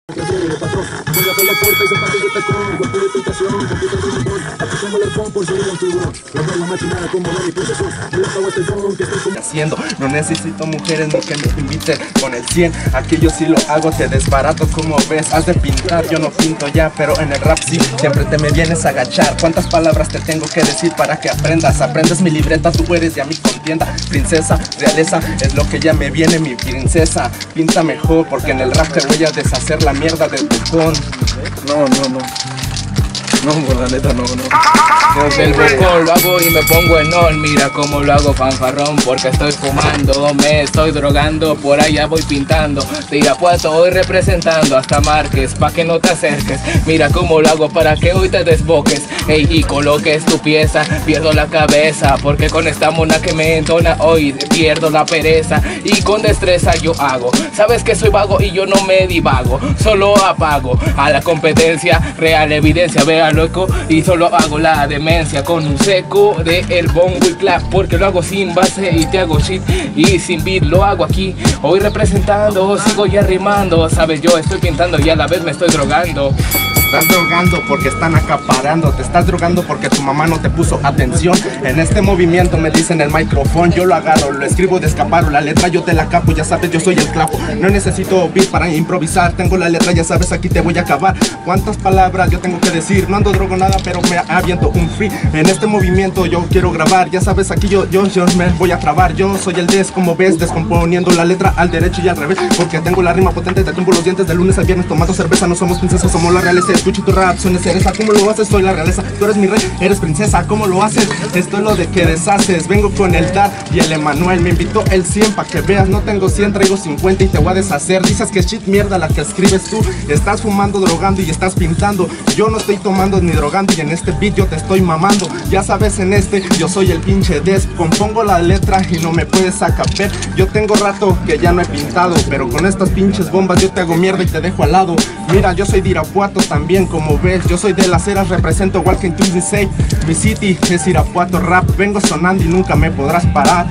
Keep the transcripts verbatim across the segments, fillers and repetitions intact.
Haciendo, no necesito mujeres ni que me inviten con el cien. Aquí yo sí lo hago, te desbarato como ves. Has de pintar, yo no pinto ya, pero en el rap sí. Siempre te me vienes a agachar. ¿Cuántas palabras te tengo que decir para que aprendas? Aprendes mi libreta, tú eres ya mi contienda. Princesa, realeza, es lo que ya me viene mi princesa. Pinta mejor porque en el rap te voy a deshacer la mierda del botón. No, no, no. No, por la neta, no, no. Desde el bocón lo hago y me pongo en on. Mira cómo lo hago fanfarrón, porque estoy fumando, me estoy drogando, por allá voy pintando. De Irapuato voy representando hasta Márquez, pa' que no te acerques. Mira cómo lo hago para que hoy te desboques. Ey, y coloques tu pieza, pierdo la cabeza, porque con esta mona que me entona hoy pierdo la pereza. Y con destreza yo hago, sabes que soy vago y yo no me divago, solo apago a la competencia, real evidencia, vea loco, y solo hago la demencia con un seco de el bongo y clap, porque lo hago sin base y te hago shit, y sin beat lo hago aquí, hoy representando, sigo ya rimando, sabes yo estoy pintando y a la vez me estoy drogando. Estás drogando porque están acaparando. Te estás drogando porque tu mamá no te puso atención. En este movimiento me dicen el micrófono, yo lo agarro, lo escribo de escaparo. La letra yo te la capo, ya sabes, yo soy el clavo. No necesito beat para improvisar. Tengo la letra, ya sabes, aquí te voy a acabar. ¿Cuántas palabras yo tengo que decir? No ando drogo nada, pero me aviento un free. En este movimiento yo quiero grabar. Ya sabes, aquí yo, yo, yo me voy a trabar. Yo soy el des, como ves, descomponiendo la letra al derecho y al revés. Porque tengo la rima potente, te tumbo los dientes de lunes al viernes tomando cerveza. No somos princesas, somos la realeza. Escucho tu rap, suena cereza, ¿cómo lo haces? Soy la realeza, tú eres mi rey, eres princesa, ¿cómo lo haces? Esto es lo de que deshaces, vengo con el Dar y el Emanuel, me invitó el cien pa' que veas, no tengo cien, traigo cincuenta y te voy a deshacer. Dices que shit mierda la que escribes tú, estás fumando, drogando y estás pintando. Yo no estoy tomando ni drogando y en este beat yo te estoy mamando. Ya sabes, en este yo soy el pinche des, compongo la letra y no me puedes sacar. Yo tengo rato que ya no he pintado, pero con estas pinches bombas yo te hago mierda y te dejo al lado. Mira, yo soy de Irapuato también, como ves, yo soy de las eras, represento Walking Tuesday. Mi city es Irapuato rap, vengo sonando y nunca me podrás parar.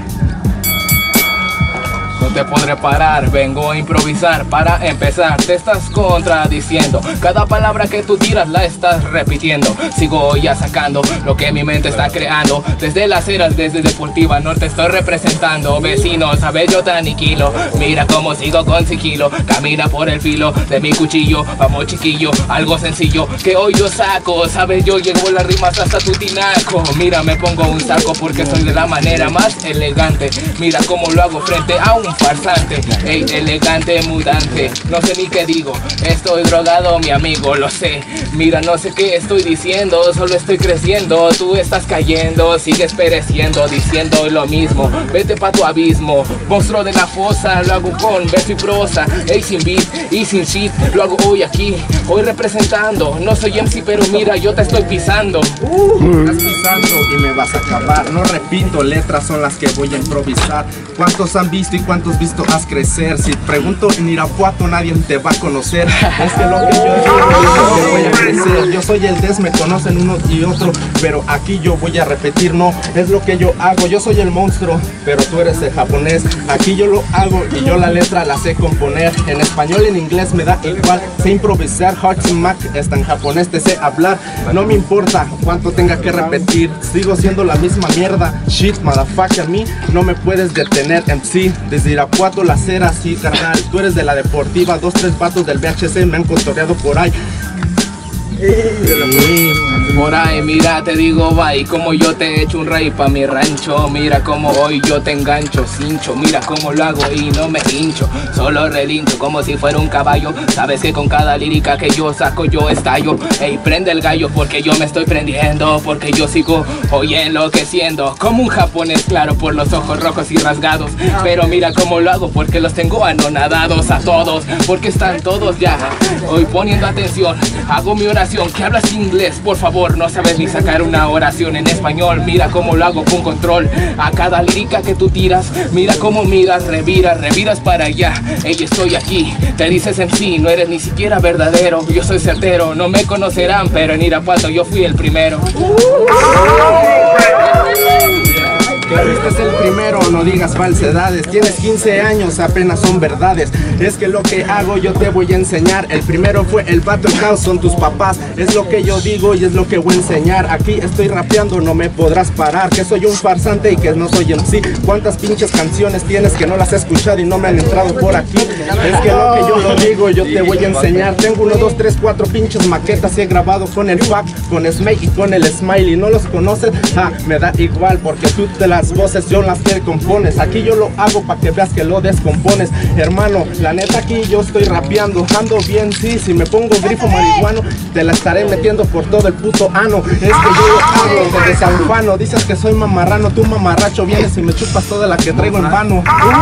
No te podré parar, vengo a improvisar. Para empezar, te estás contradiciendo. Cada palabra que tú tiras la estás repitiendo. Sigo ya sacando lo que mi mente está creando. Desde las eras, desde Deportiva Norte estoy representando. Vecinos, sabes yo te aniquilo. Mira cómo sigo con sigilo. Camina por el filo de mi cuchillo. Vamos chiquillo, algo sencillo que hoy yo saco. Sabes yo llevo las rimas hasta tu tinaco. Mira me pongo un saco porque soy de la manera más elegante. Mira cómo lo hago frente a un farsante, ey, elegante, mudante, no sé ni qué digo, estoy drogado mi amigo, lo sé, mira no sé qué estoy diciendo, solo estoy creciendo, tú estás cayendo, sigues pereciendo, diciendo lo mismo, vete pa' tu abismo, monstruo de la fosa, lo hago con verso y prosa, ey, sin beat y sin shit, lo hago hoy aquí, hoy representando, no soy M C pero mira yo te estoy pisando. Uh, estás pisando y me vas a acabar, no repito, letras son las que voy a improvisar. ¿Cuántos han visto y cuántos visto has crecer? Si pregunto en Irapuato nadie te va a conocer. Es que lo que yo digo es que voy a crecer. Yo soy el des, me conocen uno y otro, pero aquí yo voy a repetir, no, es lo que yo hago. Yo soy el monstruo, pero tú eres el japonés. Aquí yo lo hago y yo la letra la sé componer. En español y en inglés me da igual. Sé improvisar, hard to mac, está en japonés te sé hablar. No me importa cuánto tenga que repetir, sigo siendo la misma mierda. Shit, motherfucker, a mí no me puedes detener. M C, desde Irapuato, las eras, sí, carnal. Tú eres de la Deportiva, dos, tres vatos del V H C me han cotorreado por ahí. Por ahí, mira, te digo, bye, como yo te he hecho un rey pa' mi rancho. Mira como hoy yo te engancho, cincho. Mira cómo lo hago y no me hincho, solo relincho como si fuera un caballo. Sabes que con cada lírica que yo saco yo estallo. Ey, prende el gallo porque yo me estoy prendiendo, porque yo sigo hoy enloqueciendo como un japonés, claro, por los ojos rojos y rasgados. Pero mira cómo lo hago porque los tengo anonadados a todos, porque están todos ya hoy poniendo atención. Hago mi oración, que hablas inglés, por favor, no sabes ni sacar una oración en español. Mira cómo lo hago con control a cada lírica que tú tiras. Mira cómo miras, reviras, reviras para allá. Ey, estoy aquí, te dices en sí, no eres ni siquiera verdadero. Yo soy certero, no me conocerán, pero en Irapuato yo fui el primero. Que fuiste el primero, no digas falsedades. Tienes quince años, apenas son verdades. Es que lo que hago yo te voy a enseñar. El primero fue el Battle House, son tus papás. Es lo que yo digo y es lo que voy a enseñar. Aquí estoy rapeando, no me podrás parar. Que soy un farsante y que no soy M C. ¿Cuántas pinches canciones tienes que no las he escuchado y no me han entrado por aquí? Es que lo que yo lo digo, yo te voy a enseñar. Tengo uno, dos, tres, cuatro pinches maquetas y he grabado con el Fac, con Smake y con el Smiley. ¿No los conoces? Ah, me da igual porque tú te las voces yo las que compones. Aquí yo lo hago para que veas que lo descompones. Hermano, la neta aquí yo estoy rapeando. Ando bien, sí, si me pongo grifo marihuano te la estaré metiendo por todo el puto ano. Es que yo lo hago de desanfano. Dices que soy mamarrano, tú mamarracho vienes y me chupas toda la que traigo en vano.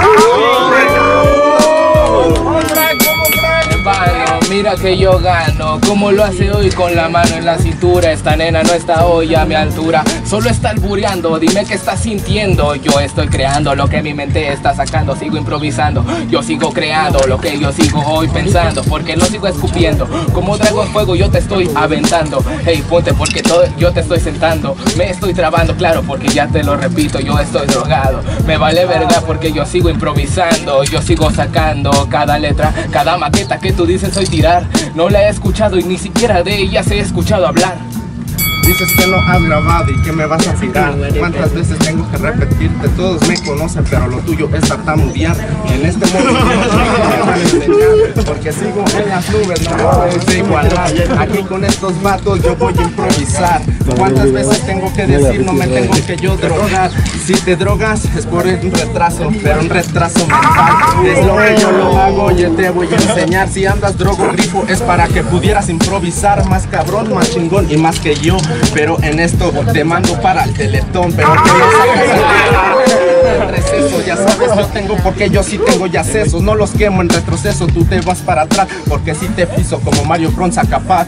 Mira que yo gano, como lo hace hoy con la mano en la cintura. Esta nena no está hoy a mi altura, solo está albureando, dime qué estás sintiendo. Yo estoy creando lo que mi mente está sacando, sigo improvisando, yo sigo creando lo que yo sigo hoy pensando, porque no sigo escupiendo, como dragón fuego yo te estoy aventando. Hey, ponte porque todo, yo te estoy sentando, me estoy trabando, claro, porque ya te lo repito, yo estoy drogado. Me vale verga porque yo sigo improvisando, yo sigo sacando cada letra, cada maqueta que tú dices hoy tirar. No la he escuchado y ni siquiera de ellas he escuchado hablar. Dices que no has grabado y que me vas a tirar. ¿Cuántas veces tengo que repetirte? Todos me conocen, pero lo tuyo es tartamudear. En este momento me van a enseñar, porque sigo en las nubes, no me puedes igualar. Aquí con estos vatos yo voy a improvisar. ¿Cuántas veces tengo que decir? No me tengo que yo drogar. Si te drogas es por un retraso, pero un retraso mental. Es lo que yo lo hago, yo te voy a enseñar. Si andas drogo grifo es para que pudieras improvisar más cabrón, más chingón y más que yo. Pero en esto te mando para el Teletón, pero que no sacas el receso. Ya sabes, yo tengo porque yo sí tengo ya sesos. No los quemo en retroceso, tú te vas para atrás, porque si te piso como Mario Bros. Acapaz.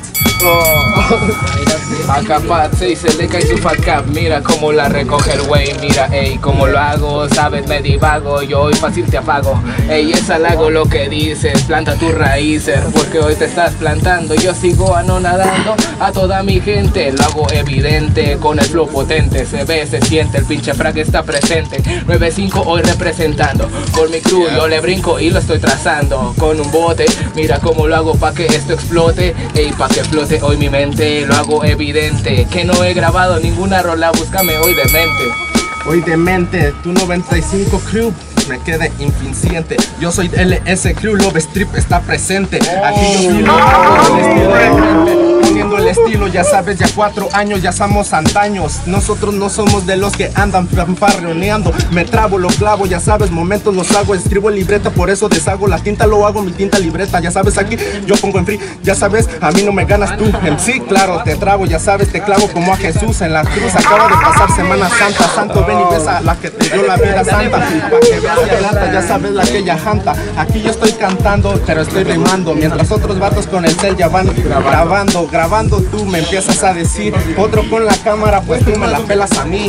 Oh. Acapaz, sí, se le cae su fat cap. Mira cómo la recoge el güey, mira, ey, cómo lo hago, sabes, me divago, yo hoy fácil te apago. Ey, es halago lo que dices, planta tus raíces, porque hoy te estás plantando. Yo sigo anonadando a toda mi gente, lo hago evidente, con el flow potente, se ve, se siente, el pinche frag está presente. nueve cinco hoy representando, con mi crew yo le brinco y lo estoy trazando, con un bote, mira cómo lo hago pa' que esto explote, ey, pa' que explote hoy mi mente, lo hago evidente, que no he grabado ninguna rola, búscame hoy demente. Hoy demente, tu noventa y cinco crew me quede inficiente. Yo soy L S Crew, Love Strip está presente. Aquí yo sí lo hago, el estilo de frente, poniendo el estilo, ya sabes, ya cuatro años, ya somos antaños. Nosotros no somos de los que andan fanfarroneando. Me trabo, lo clavo, ya sabes, momentos los hago, escribo en libreta, por eso deshago la tinta, lo hago mi tinta libreta. Ya sabes, aquí yo pongo en free, ya sabes, a mí no me ganas tú. En sí, claro, te trabo, ya sabes, te clavo como a Jesús en la cruz. Acaba de pasar Semana Santa, santo, ven y besa la que te dio la vida santa, pa' que veas que lata, ya sabes la que ella janta. Aquí yo estoy cantando, pero estoy rimando, mientras otros vatos con el cel ya van grabando, grabando tú me empiezas a decir, otro con la cámara, pues tú me la pelas a mí.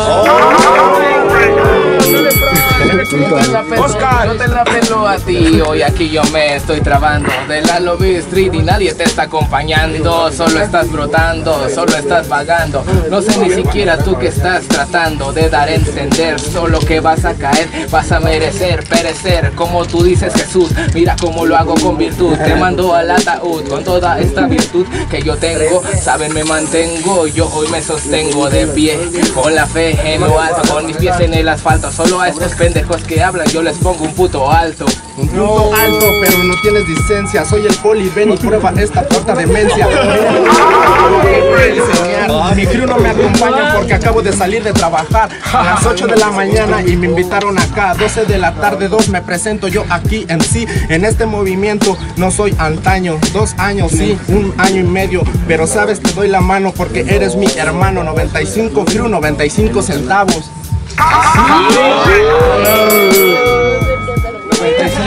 Oscar, no te la pelo a ti, hoy aquí yo me estoy trabando de la lobby street y nadie te está acompañando, solo estás brotando, solo estás vagando, no sé ni siquiera tú que estás tratando de dar a entender, solo que vas a caer, vas a merecer, perecer, como tú dices Jesús, mira cómo lo hago con virtud, te mando al ataúd con toda esta virtud que yo tengo, saben me mantengo, yo hoy me sostengo de pie, con la fe en lo alto, con mis pies en el asfalto, solo a estos pendejos que hablan yo les pongo un puto alto. Un punto alto, pero no tienes licencia. Soy el poli, ven y prueba esta puta demencia. Mi crew no me acompaña porque acabo de salir de trabajar a las ocho de la mañana y me invitaron acá. doce de la tarde, dos me presento yo aquí en sí. En este movimiento no soy antaño. Dos años, sí, un año y medio. Pero sabes, te doy la mano porque eres mi hermano. noventa y cinco crew, noventa y cinco centavos. noventa y cinco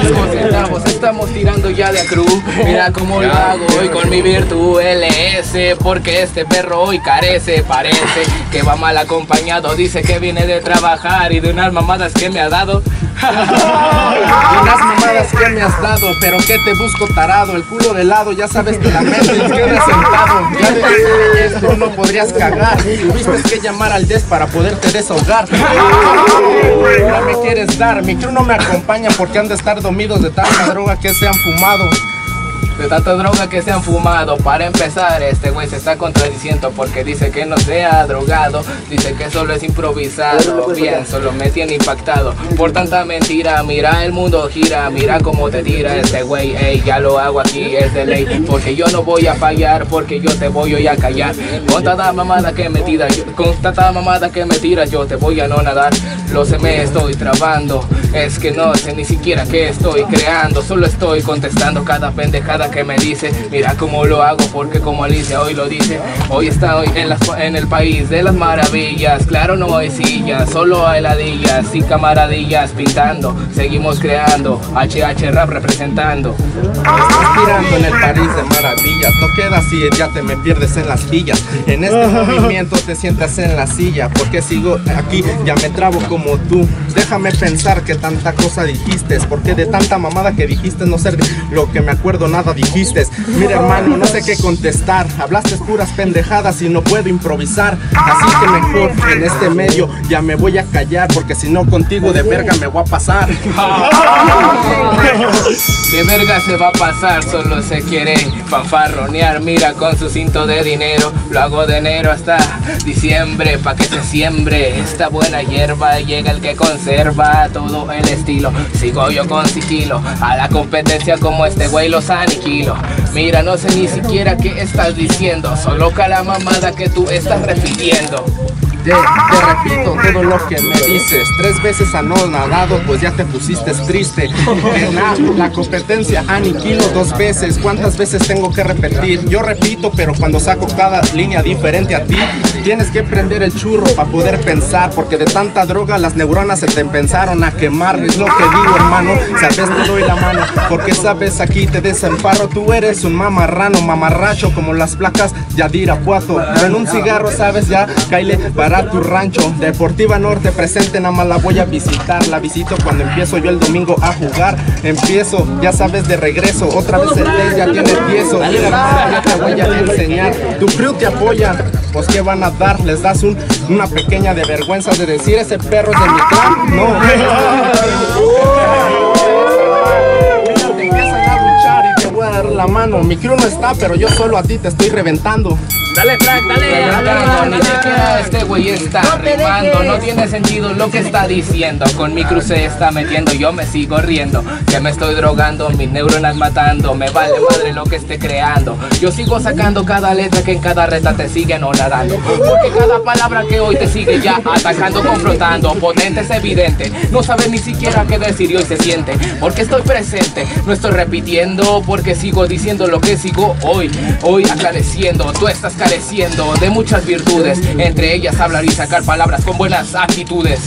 nos concentramos, estamos tirando ya de a cruz. Mira cómo lo hago hoy con mi virtud L S, porque este perro hoy carece, parece que va mal acompañado. Dice que viene de trabajar y de unas mamadas que me ha dado. Unas mamadas que me has dado, pero que te busco tarado, el culo de lado, ya sabes que la mente queda sentado. Ya de esto no podrías cagar, tuviste que llamar al des para poderte desahogar. No me quieres dar, mi crew no me acompaña porque han de estar dormidos de tanta droga que se han fumado. De tanta droga que se han fumado. Para empezar, este güey se está contradiciendo porque dice que no se ha drogado, dice que solo es improvisado. Bien, solo me tiene impactado por tanta mentira. Mira, el mundo gira, mira cómo te tira este güey. Ey, ya lo hago aquí, es de ley, porque yo no voy a fallar, porque yo te voy hoy a callar. Con tanta mamada que me tira, yo, con tanta mamada que me tira, yo te voy a no nadar. Lo sé, me estoy trabando, es que no sé ni siquiera qué estoy creando, solo estoy contestando cada pendejada que me dice. Mira cómo lo hago, porque como Alicia hoy lo dice, hoy está hoy en, las, en el país de las maravillas. Claro, no hay sillas, solo hay ladillas y camaradillas pintando. Seguimos creando, H H Rap representando. Estás tirando en el París de maravillas, no queda así, ya te me pierdes en las villas. En este movimiento te sientas en la silla, porque sigo aquí, ya me trabo como tú. Déjame pensar que tanta cosa dijiste, porque de tanta mamada que dijiste no ser lo que me acuerdo nada dijiste. Mira hermano, no sé qué contestar, hablaste puras pendejadas y no puedo improvisar. Así que mejor en este medio ya me voy a callar, porque si no contigo de verga me voy a pasar. De verga se va a pasar, solo se quiere fanfarronear. Mira con su cinto de dinero, lo hago de enero hasta diciembre, pa' que se siembre esta buena hierba. Llega el que conserva todo el estilo, sigo yo con sigilo, a la competencia como este güey los aniquilo. Mira, no sé ni siquiera qué estás diciendo, solo que la mamada que tú estás repitiendo. Te, te repito todo lo que me dices, tres veces anonadado, pues ya te pusiste triste. En la, la competencia aniquilo dos veces, ¿cuántas veces tengo que repetir? Yo repito, pero cuando saco cada línea diferente a ti, tienes que prender el churro para poder pensar, porque de tanta droga las neuronas se te empezaron a quemar. Es lo que digo hermano, sabes te doy la mano, porque sabes aquí te desemparro. Tú eres un mamarrano, mamarracho como las placas de Irapuato. En un cigarro sabes ya, caile para tu rancho. Deportiva Norte presente, nada más la voy a visitar. La visito cuando empiezo yo el domingo a jugar. Empiezo, ya sabes, de regreso. Otra vez el test ya tiene tieso. Ya te voy a enseñar. Tu crew te apoya, pues ¿qué van a dar? Les das un, una pequeña de vergüenza de decir ese perro es de mi clan. No. Te empiezan a luchar y te voy a dar la mano. Mi crew no está, pero yo solo a ti te estoy reventando. Dale, Frank, dale, dale, dale. Ni siquiera este güey está rimando, no tiene sentido lo que está diciendo. Con mi cruz se está metiendo, yo me sigo riendo, que me estoy drogando, mis neuronas matando. Me vale madre lo que esté creando, yo sigo sacando cada letra que en cada reta te sigue nadando, porque cada palabra que hoy te sigue ya atacando, confrontando. Potente es evidente, no sabes ni siquiera qué decir y hoy se siente, porque estoy presente, no estoy repitiendo, porque sigo diciendo lo que sigo hoy, hoy aclareciendo. Tú estás careciendo de muchas virtudes, entre ellas hablar y sacar palabras con buenas actitudes.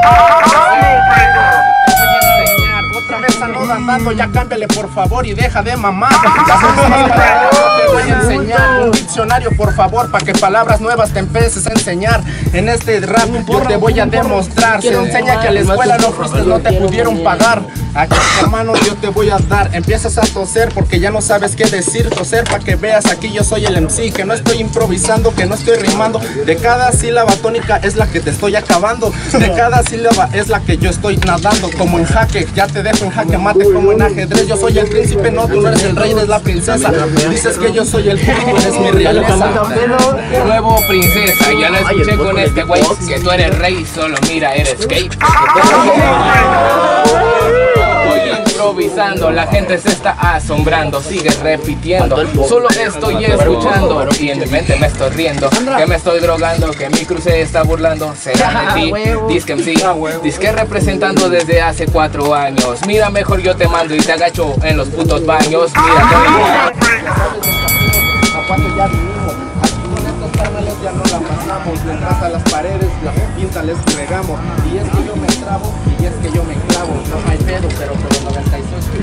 Otra vez ando andando, ya cámbiale por favor y deja de mamar. Te voy a enseñar un diccionario por favor, para que palabras nuevas te empieces a enseñar. En este rap yo te voy a demostrar. Se enseña que a la escuela no fuiste, no te pudieron pagar. Aquí hermano yo te voy a dar. Empiezas a toser porque ya no sabes qué decir. Toser para que veas, aquí yo soy el M C, que no estoy improvisando, que no estoy rimando. De cada sílaba tónica es la que te estoy acabando. De cada sílaba es la que yo estoy nadando. Como en jaque, ya te dejo en jaque mate como en ajedrez. Yo soy el príncipe, no, tú no eres el rey, eres la princesa. Dices que yo soy el tú, tú eres mi realeza. Nuevo princesa, ya lo escuché con este güey, que tú eres rey, solo mira, eres gay. Improvisando, la gente se está asombrando, sigue repitiendo, solo estoy escuchando y en mi mente me estoy riendo, que me estoy drogando, que mi cruz se está burlando, será de ti, disque M C, disque representando desde hace cuatro años. Mira, mejor yo te mando y te agacho en los putos baños. Mira, ya no la pasamos, detrás a las paredes, las pintas les pegamos. Y es que yo me trabo, y es que yo me clavo. No hay pedo, pero por los noventa y seis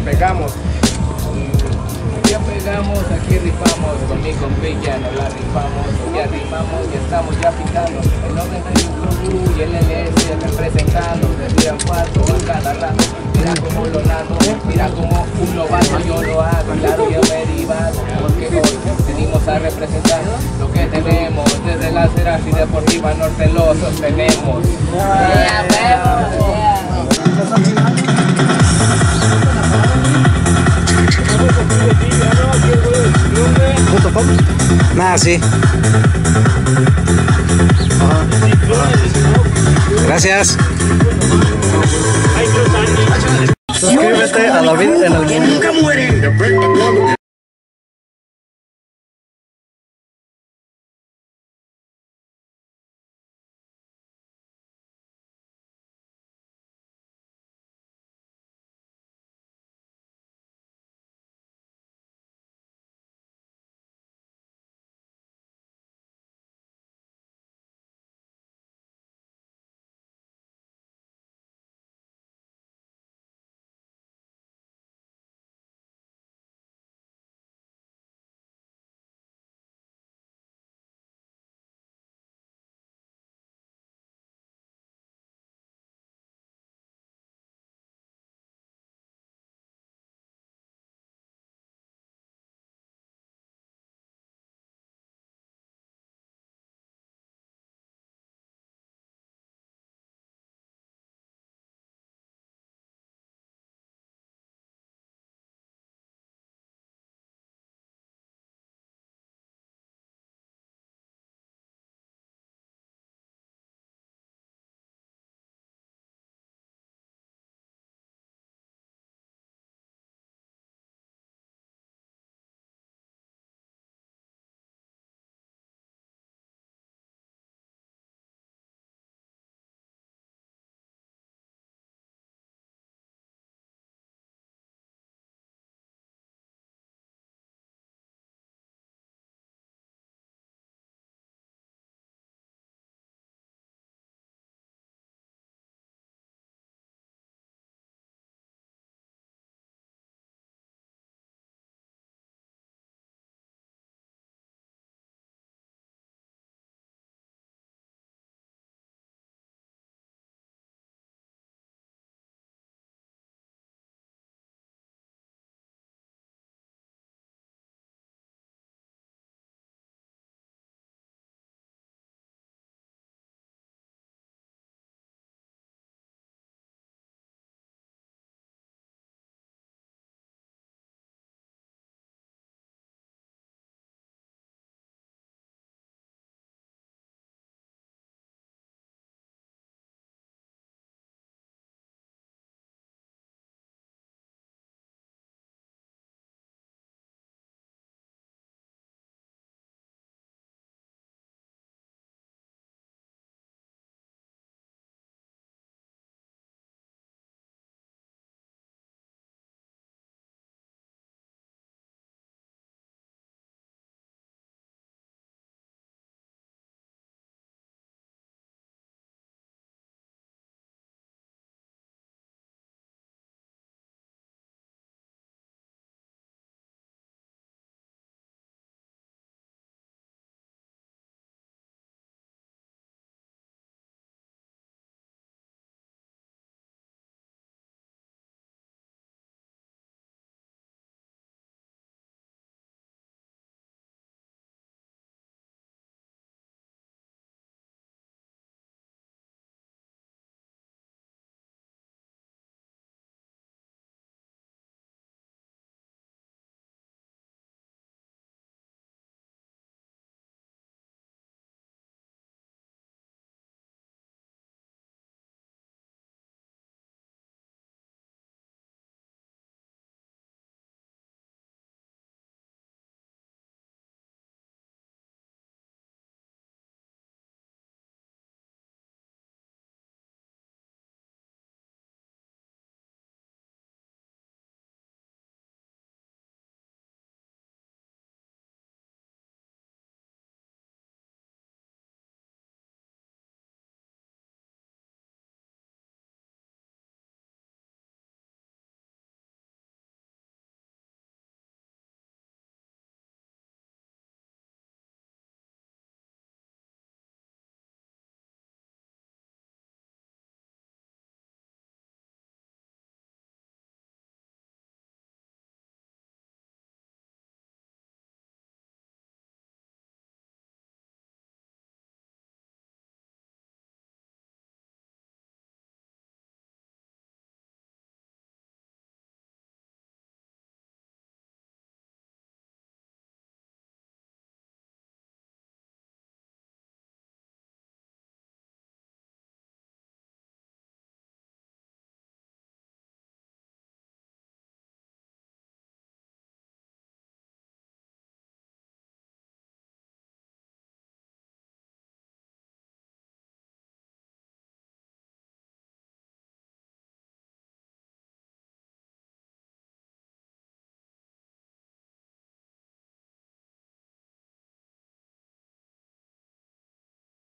pegamos. Ya pegamos, aquí rifamos, con mi compilla nos la rifamos, ya rimamos, ya estamos ya picando, el noventa y uno Crew y el L S representando, desde el cuarto a cada rato, mira como lo nato, mira como un novato yo lo hago, claro yo me divado, porque hoy venimos a representar lo que tenemos, desde la Ceras y Deportiva Norte lo sostenemos. Yeah, yeah. Nada, sí. Gracias. Suscríbete a La Vid en el Mundo.